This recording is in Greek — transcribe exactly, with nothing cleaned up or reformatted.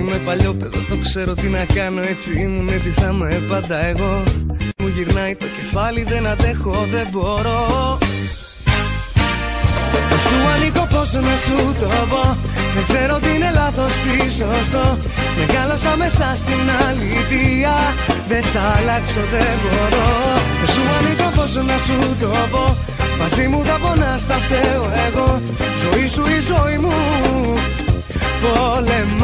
είμαι παλιό παιδό, το ξέρω τι να κάνω. Έτσι ήμουν, έτσι θα είμαι πάντα εγώ. Μου γυρνάει το κεφάλι, δεν αντέχω, δεν μπορώ. Σου ανήκω, πώς να σου το πω. Δεν ξέρω τι είναι λάθος, τι σωστό. Μεγάλωσα μέσα στην αλήθεια. Δεν θα αλλάξω, δεν μπορώ. Σου ανήκω, πώς να σου το πω. Μαζί μου θα πονάς, θα φταίω εγώ. Ζωή σου η ζωή μου, πόλεμο.